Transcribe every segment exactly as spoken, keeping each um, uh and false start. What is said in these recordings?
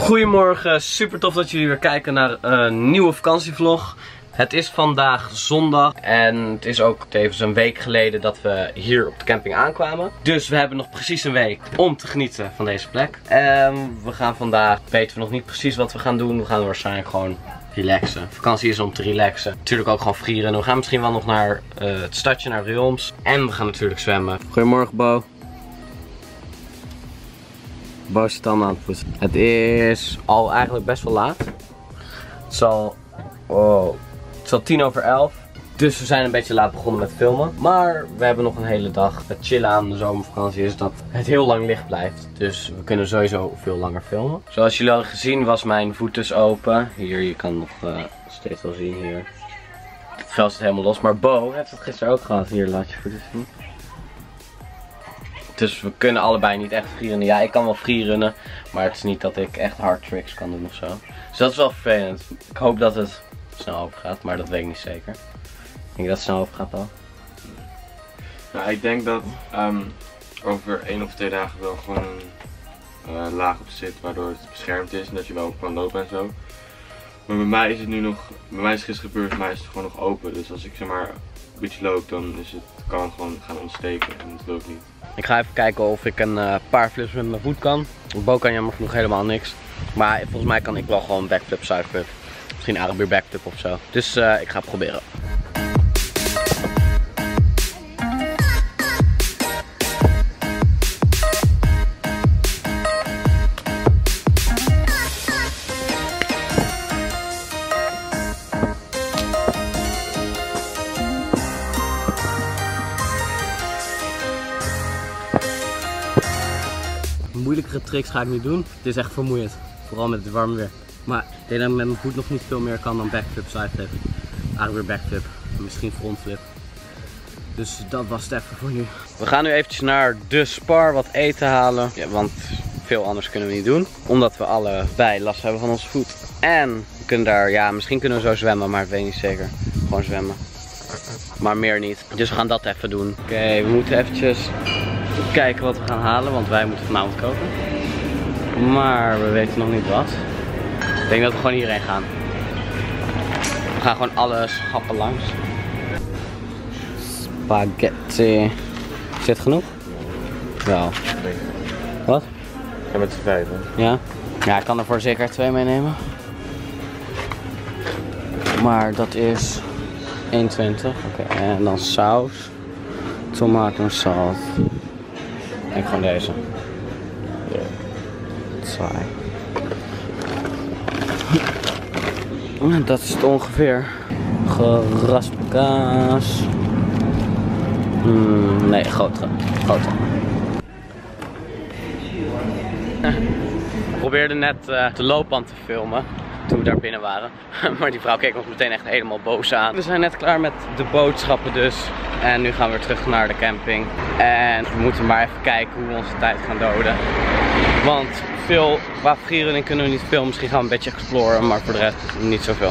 Goedemorgen, super tof dat jullie weer kijken naar een nieuwe vakantievlog. Het is vandaag zondag en het is ook tevens een week geleden dat we hier op de camping aankwamen. Dus we hebben nog precies een week om te genieten van deze plek. En we gaan vandaag, weten we nog niet precies wat we gaan doen. We gaan waarschijnlijk gewoon relaxen. Vakantie is om te relaxen. Natuurlijk ook gewoon vrieren. We gaan misschien wel nog naar uh, het stadje, naar Rioms. En we gaan natuurlijk zwemmen. Goedemorgen, Bo. Bo is het allemaal aan het poetsen. Het is al eigenlijk best wel laat. Het is al, oh, het is al tien over elf. Dus we zijn een beetje laat begonnen met filmen. Maar we hebben nog een hele dag. Het chillen aan de zomervakantie is dat het heel lang licht blijft. Dus we kunnen sowieso veel langer filmen. Zoals jullie hadden gezien was mijn voet dus open. Hier, je kan nog uh, steeds wel zien hier. Het vel zit helemaal los. Maar Bo heeft het gisteren ook gehad. Hier, laat je voeten zien. Dus we kunnen allebei niet echt freerunnen. Ja, ik kan wel freerunnen, maar het is niet dat ik echt hard tricks kan doen ofzo. Dus dat is wel vervelend. Ik hoop dat het snel over gaat, maar dat weet ik niet zeker. Denk je dat het snel over gaat al? Nou, ik denk dat um, over één of twee dagen wel gewoon een uh, laag op zit, waardoor het beschermd is en dat je wel kan lopen en zo. Maar bij mij is het nu nog, bij mij is het gisteren gebeurd, bij mij is het gewoon nog open. Dus als ik zeg maar een beetje loop, dan is het, kan het gewoon gaan ontsteken en dat wil ik niet. Ik ga even kijken of ik een uh, paar flips met mijn voet kan. Bo kan jammer genoeg helemaal niks. Maar volgens mij kan ik wel gewoon backflip, sideflip. Misschien Arabier backflip of zo. Dus uh, ik ga het proberen. Moeilijkere tricks ga ik niet doen. Het is echt vermoeiend. Vooral met het warme weer. Maar ik denk dat ik met mijn voet nog niet veel meer kan dan backflip, sideflip. Arabier backflip. Misschien frontflip. Dus dat was het even voor nu. We gaan nu eventjes naar de Spar wat eten halen. Ja, want veel anders kunnen we niet doen. Omdat we allebei last hebben van onze voet. En we kunnen daar, ja misschien kunnen we zo zwemmen, maar ik weet niet zeker. Gewoon zwemmen. Maar meer niet. Dus we gaan dat even doen. Oké, okay, we moeten eventjes kijken wat we gaan halen, want wij moeten vanavond koken. Maar we weten nog niet wat. Ik denk dat we gewoon hierheen gaan. We gaan gewoon alle schappen langs. Spaghetti. Zit genoeg? Wel. Wat? Ja, met z'n vijven. Ja? Ja, ik kan er voor zeker twee meenemen. Maar dat is één twintig. Oké, okay. En dan saus. Tomaten, zout. En gewoon deze. Ja. Saai. Dat is het ongeveer. Geraspte kaas. Hmm, nee, grotere. Grotere. Ik probeerde net uh, de loopband te filmen toen we daar binnen waren. Maar die vrouw keek ons meteen echt helemaal boos aan. We zijn net klaar met de boodschappen dus. En nu gaan we weer terug naar de camping. En we moeten maar even kijken hoe we onze tijd gaan doden. Want veel, qua freerunning kunnen we niet veel. Misschien gaan we een beetje exploren, maar voor de rest niet zoveel.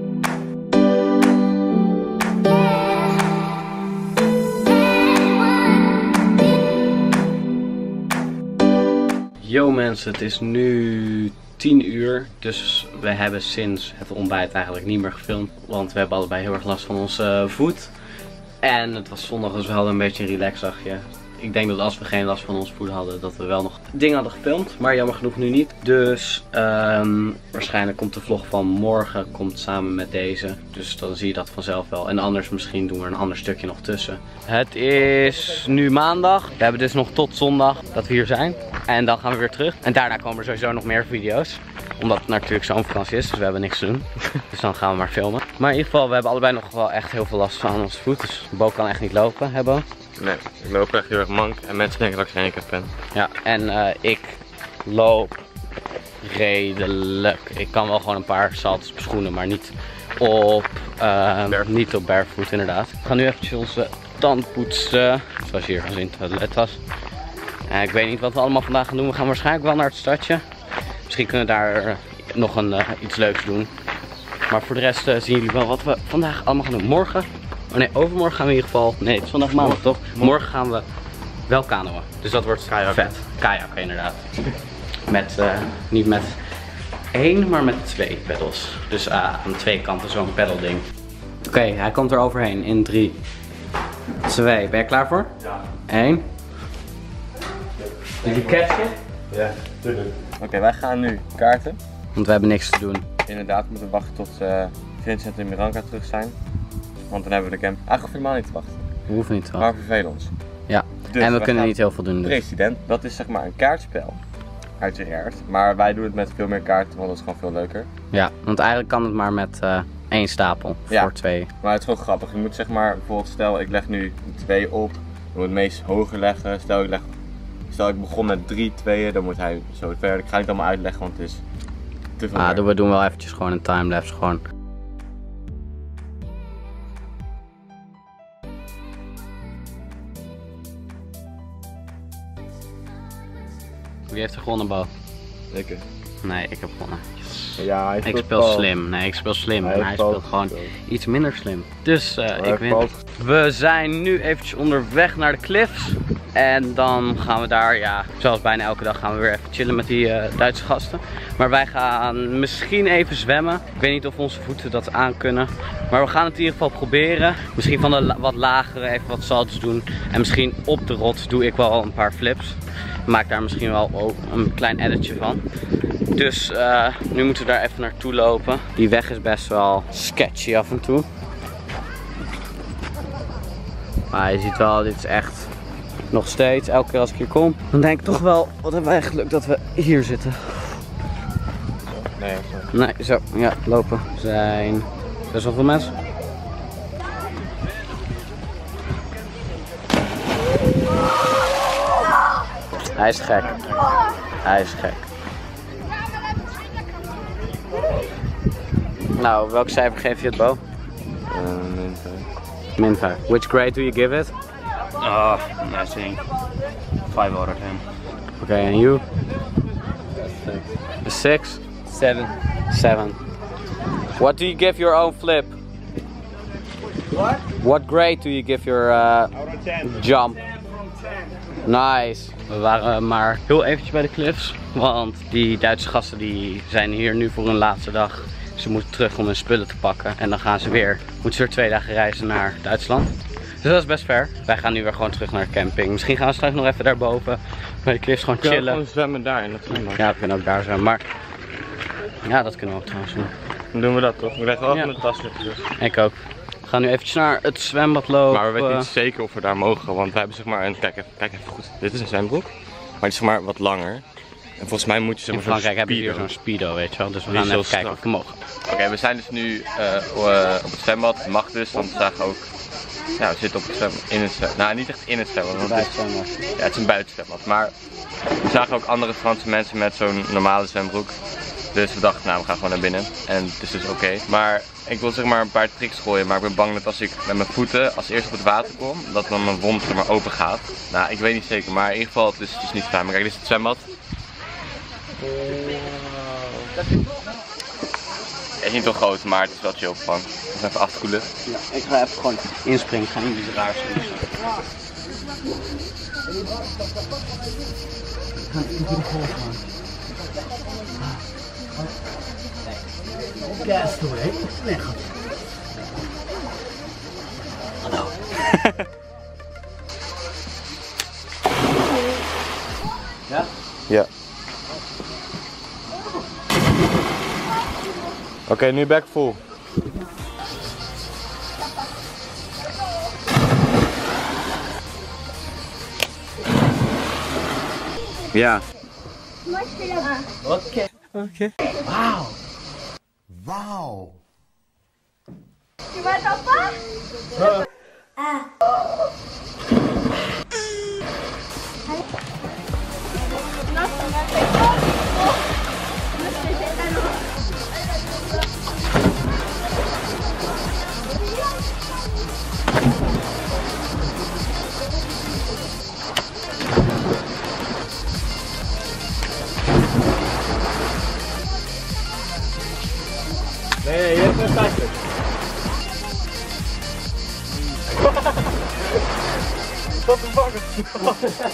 Yo mensen, het is nu tien uur, dus we hebben sinds het ontbijt eigenlijk niet meer gefilmd. Want we hebben allebei heel erg last van onze voet. En het was zondag, dus we hadden een beetje een relaxdagje. Ik denk dat als we geen last van onze voet hadden, dat we wel nog dingen hadden gefilmd. Maar jammer genoeg nu niet. Dus um, waarschijnlijk komt de vlog van morgen komt samen met deze. Dus dan zie je dat vanzelf wel. En anders misschien doen we er een ander stukje nog tussen. Het is nu maandag. We hebben dus nog tot zondag dat we hier zijn. En dan gaan we weer terug. En daarna komen er sowieso nog meer video's. Omdat het natuurlijk zo'n vakantie is, dus we hebben niks te doen. Dus dan gaan we maar filmen. Maar in ieder geval, we hebben allebei nog wel echt heel veel last van onze voet. Dus Bo kan echt niet lopen, hè Bo? Nee, ik loop echt heel erg mank en mensen denken dat ik geen handicap ben. Ja, en uh, ik loop redelijk. Ik kan wel gewoon een paar salto's op schoenen, maar niet op, uh, niet op barefoot inderdaad. We gaan nu eventjes onze tanden poetsen, zoals je hier kan zien, het toilettas. Uh, ik weet niet wat we allemaal vandaag gaan doen. We gaan waarschijnlijk wel naar het stadje. Misschien kunnen we daar uh, nog een, uh, iets leuks doen. Maar voor de rest uh, zien jullie wel wat we vandaag allemaal gaan doen. Morgen, oh nee, overmorgen gaan we in ieder geval, nee het is vandaag maandag toch? Morgen gaan we wel kanoën. Dus dat wordt Kajakken. vet. Kajakken inderdaad. Met, uh, niet met één, maar met twee pedals. Dus uh, aan twee kanten zo'n pedal ding. Oké, okay, hij komt er overheen in drie, twee. Ben je klaar voor? Ja. één. Did you catch it? Ja, tuurlijk. Oké, okay, wij gaan nu kaarten. Want we hebben niks te doen. Inderdaad, we moeten wachten tot uh, Vincent en Miranka terug zijn. Want dan hebben we de camp. Eigenlijk helemaal niet te wachten. We hoeven niet te wachten. Maar we vervelen ons. Ja, dus en we kunnen niet heel veel doen. Dus. President, dat is zeg maar een kaartspel. Uiteraard. Maar wij doen het met veel meer kaarten, want dat is gewoon veel leuker. Ja, want eigenlijk kan het maar met uh, één stapel voor ja, twee. Maar het is gewoon grappig. Je moet zeg maar, bijvoorbeeld stel ik leg nu twee op. Dan moet het meest hoger leggen. Stel ik, leg, stel ik begon met drie tweeën, dan moet hij zo verder. Ik ga niet allemaal uitleggen, want het is te veel. Ah, we doen wel eventjes gewoon een timelapse gewoon. Wie heeft er gewonnen, Bo? Ik. Nee, ik heb gewonnen. Yes. Ja, hij ik speel vals. slim. Nee, ik speel slim. Hij en hij speelt gewoon gespeeld. iets minder slim. Dus uh, ik win. Vals. We zijn nu eventjes onderweg naar de cliffs. En dan gaan we daar, ja, zoals bijna elke dag gaan we weer even chillen met die uh, Duitse gasten. Maar wij gaan misschien even zwemmen. Ik weet niet of onze voeten dat aankunnen. Maar we gaan het in ieder geval proberen. Misschien van de la wat lagere even wat salto's doen. En misschien op de rots doe ik wel een paar flips. Maak daar misschien wel een klein editje van. Dus uh, nu moeten we daar even naartoe lopen. Die weg is best wel sketchy af en toe. Maar je ziet wel, dit is echt nog steeds, elke keer als ik hier kom, dan denk ik toch wel, wat hebben wij geluk dat we hier zitten. Nee, sorry. Nee, zo, ja, lopen. Er zijn best wel veel mensen. Hij is gek. Hij is gek. Nou, welk cijfer geef je het, Bo? Uh, min vijf. Min vijf. Which grade do you give it? Uh, I think five out of ten. Okay, and you? A six? Seven. Seven. What do you give your own flip? What? What grade do you give your uh, Out of ten. jump? Nice. We waren maar heel eventjes bij de cliffs, want die Duitse gasten die zijn hier nu voor hun laatste dag. Ze moeten terug om hun spullen te pakken en dan gaan ze weer, moeten ze weer twee dagen reizen naar Duitsland. Dus dat is best ver. Wij gaan nu weer gewoon terug naar de camping. Misschien gaan we straks nog even daarboven bij de cliffs gewoon chillen. We kunnen gewoon zwemmen daar in het zwembad. Ja, we kunnen ook daar zwemmen, maar ja, dat kunnen we ook trouwens doen. Dan doen we dat toch? We leggen wel Ja. even mijn tas liggen. Dus. Ik ook. We gaan nu eventjes naar het zwembad lopen. Maar we weten niet zeker of we daar mogen, want wij hebben zeg maar een, kijk even, kijk even goed, dit is een zwembroek, maar die is zeg maar wat langer. En volgens mij moet je zeg In maar zo'n Frankrijk hebben ze hier speedo. zo'n speedo, weet je wel. Dus we Die gaan is even heel kijken of strak. we mogen. Oké, okay, we zijn dus nu uh, uh, op het zwembad, het mag dus, want we zagen ook, ja, we zitten op het zwembad, in het zwembad, nou niet echt in het zwembad, want het is, ja, het is een buitenzwembad, maar we zagen ook andere Franse mensen met zo'n normale zwembroek. Dus we dachten, nou we gaan gewoon naar binnen en het is dus oké. Okay. Maar ik wil zeg maar een paar tricks gooien, maar ik ben bang dat als ik met mijn voeten als eerst op het water kom, dat dan mijn wond zeg maar open gaat. Nou, ik weet niet zeker, maar in ieder geval het is, het is niet fijn. Maar kijk, dit is het zwembad. Het is niet zo groot, maar het is wel chill van. Dus even afkoelen. Ja, ik ga even gewoon inspringen, ik ga niet iets raars doen. Castaway, weg. Hallo. Ja? Ja. Oké, okay, nu back full. Ja. Oké. Oké. Wauw. Wow. Tu vas papa? Ah. Non, ça m'a fait peur. Oh. Je me suis fait talent. Nee, je hebt een tasje. Wat een bakken.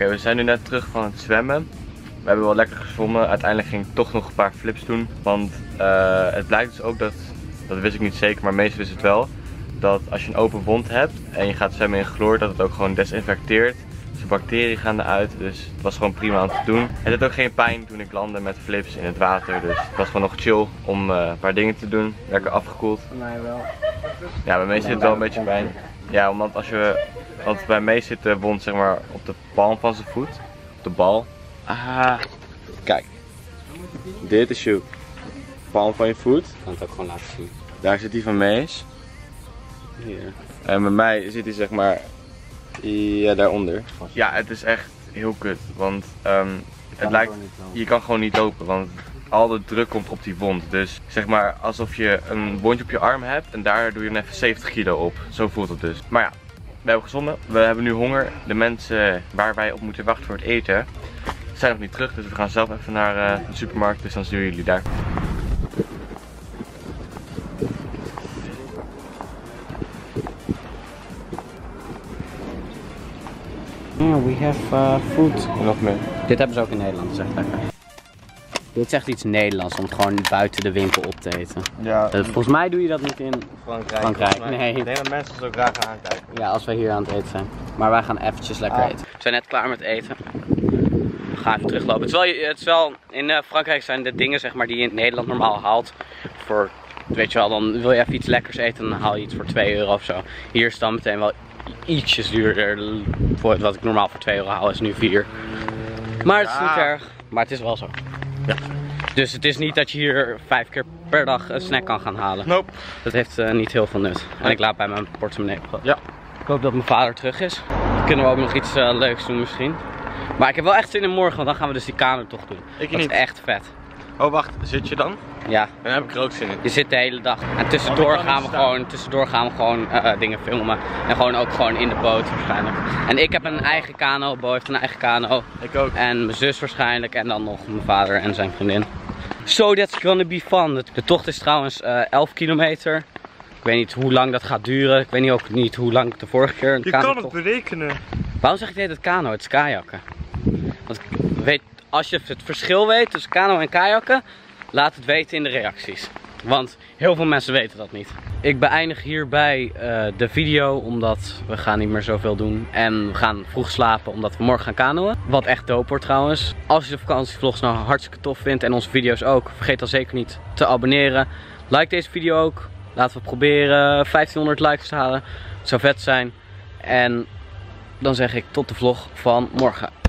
okay, we zijn nu net terug van het zwemmen. We hebben wel lekker gezwommen. Uiteindelijk ging ik toch nog een paar flips doen. Want uh, het blijkt dus ook dat, dat wist ik niet zeker, maar meestal wist het wel. Dat als je een open wond hebt en je gaat zwemmen in chloor, dat het ook gewoon desinfecteert. Dus de bacteriën gaan eruit, dus het was gewoon prima om te doen. Het had ook geen pijn toen ik landde met flips in het water, dus het was gewoon nog chill om uh, een paar dingen te doen. Lekker afgekoeld. Voor mij wel. Ja, bij mij zit het wel een beetje pijn. Ja, omdat als je, want bij mij zit de wond zeg maar op de palm van zijn voet, op de bal. Ah, kijk. Dit is je palm van je voet. Ik kan het ook gewoon laten zien. Daar zit die van Mees. Hier. En bij mij zit hij zeg maar ja, daaronder. Ja, het is echt heel kut, want um, het lijkt, je kan gewoon niet lopen, want al de druk komt op die wond. Dus zeg maar alsof je een wondje op je arm hebt en daar doe je even zeventig kilo op. Zo voelt het dus. Maar ja, we hebben gezwommen, we hebben nu honger. De mensen waar wij op moeten wachten voor het eten zijn nog niet terug, dus we gaan zelf even naar uh, de supermarkt, dus dan zien jullie daar. Yeah, we have uh, food. En nog meer. Dit hebben ze ook in Nederland, dat is echt lekker. Dit is echt iets Nederlands om het gewoon buiten de winkel op te eten. Ja. Uh, volgens mij doe je dat niet in Frankrijk. Frankrijk. Nee. Ik denk dat mensen zo graag gaan aankijken. Ja, als wij hier aan het eten zijn. Maar wij gaan eventjes lekker Ah. eten. We zijn net klaar met eten. We gaan even teruglopen. Het is wel, het is wel in uh, Frankrijk zijn de dingen zeg maar, die je in Nederland normaal haalt. Voor, weet je wel, dan wil je even iets lekkers eten en dan haal je iets voor twee euro of zo. Hier is het dan meteen wel ietsjes duurder. Voor wat ik normaal voor twee euro haal is nu vier. Maar het is niet erg. Maar het is wel zo. Ja. Dus het is niet dat je hier vijf keer per dag een snack kan gaan halen. Nope. Dat heeft uh, niet heel veel nut. En ik laat bij mijn portemonnee. Ja. Ik hoop dat mijn vader terug is. Dan kunnen we ook nog iets uh, leuks doen misschien. Maar ik heb wel echt zin in morgen, want dan gaan we dus die kano toch doen. Ik dat niet. is echt vet. Oh wacht, zit je dan? Ja. Dan heb ik er ook zin in. Je zit de hele dag. En tussendoor gaan we gewoon, tussendoor gaan we gewoon uh, dingen filmen. En gewoon ook gewoon in de boot waarschijnlijk. En ik heb een eigen kano, Bo heeft een eigen kano. Ik ook. En mijn zus waarschijnlijk. En dan nog mijn vader en zijn vriendin. So that's gonna be fun. De tocht is trouwens uh, elf kilometer. Ik weet niet hoe lang dat gaat duren. Ik weet niet ook niet hoe lang ik de vorige keer een Je kano kan het tocht... berekenen. Waarom zeg ik dit het kano? Het is kajakken. Want weet, als je het verschil weet tussen kano en kajakken, laat het weten in de reacties. Want heel veel mensen weten dat niet. Ik beëindig hierbij uh, de video, omdat we gaan niet meer zoveel doen. En we gaan vroeg slapen, omdat we morgen gaan kanoën. Wat echt dope wordt trouwens. Als je de vakantievlogs nou hartstikke tof vindt en onze video's ook, vergeet dan zeker niet te abonneren. Like deze video ook. Laten we proberen vijftienhonderd likes te halen. Het zou vet zijn. En dan zeg ik tot de vlog van morgen.